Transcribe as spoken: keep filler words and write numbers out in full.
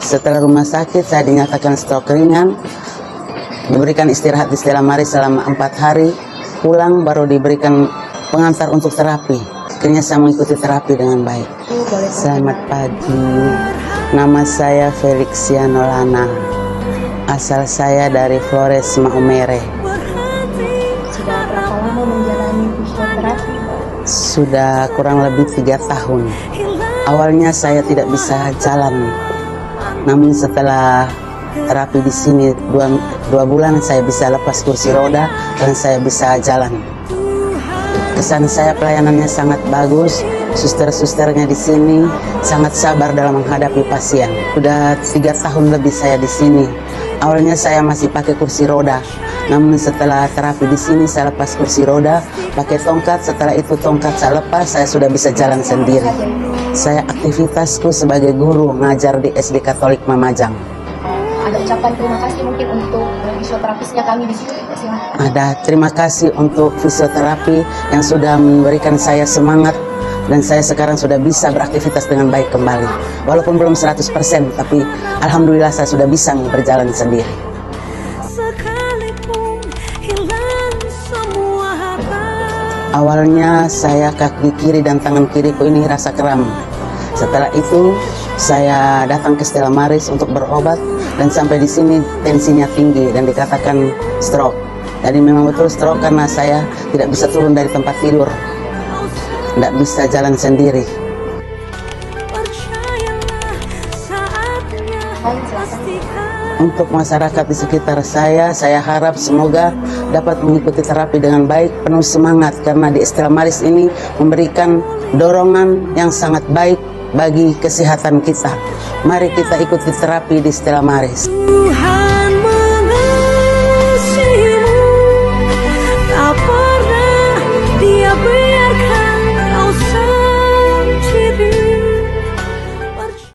Setelah rumah sakit saya dinyatakan stroke ringan, diberikan istirahat di Stella Maris selama empat hari, pulang baru diberikan pengantar untuk terapi. Akhirnya saya mengikuti terapi dengan baik. Selamat pagi, nama saya Felixia Nolana, asal saya dari Flores, Maumere. Sudah berapa lama menjalani fisioterapi? Sudah kurang lebih tiga tahun. Awalnya saya tidak bisa jalan, namun setelah terapi di sini dua, dua bulan saya bisa lepas kursi roda dan saya bisa jalan. Kesan saya pelayanannya sangat bagus, suster-susternya di sini sangat sabar dalam menghadapi pasien. Sudah tiga tahun lebih saya di sini. Awalnya saya masih pakai kursi roda, namun setelah terapi di sini saya lepas kursi roda, pakai tongkat. Setelah itu tongkat saya lepas, saya sudah bisa jalan sendiri. Saya aktivitasku sebagai guru ngajar di S D Katolik Mamajang. Ada ucapan terima kasih mungkin untuk fisioterapisnya kami di sini. Ada terima kasih untuk fisioterapi yang sudah memberikan saya semangat dan saya sekarang sudah bisa beraktivitas dengan baik kembali. Walaupun belum seratus persen, tapi alhamdulillah saya sudah bisa berjalan sendiri. Awalnya saya kaki kiri dan tangan kiriku ini rasa kram. Setelah itu saya datang ke Stella Maris untuk berobat dan sampai di sini tensinya tinggi dan dikatakan stroke. Jadi memang betul stroke karena saya tidak bisa turun dari tempat tidur, tidak bisa jalan sendiri. Untuk masyarakat di sekitar saya, saya harap semoga dapat mengikuti terapi dengan baik, penuh semangat, karena di Stella Maris ini memberikan dorongan yang sangat baik bagi kesehatan kita. Mari kita ikuti terapi di Stella Maris.